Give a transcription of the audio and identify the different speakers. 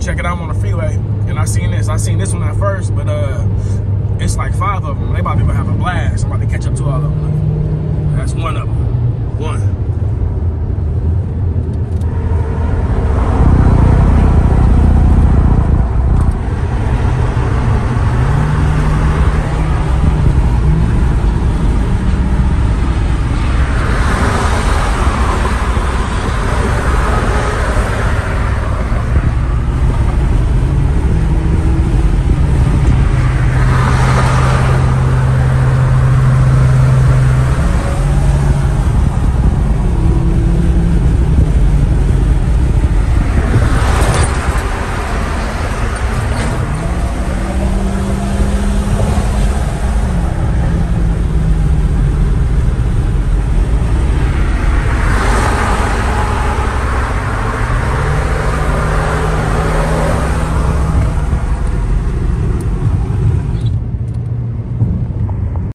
Speaker 1: check it out, I'm on the freeway, and I seen this one at first, but it's like 5 of them. They about to have a blast. I'm about to catch up to all of them. That's one of them. One.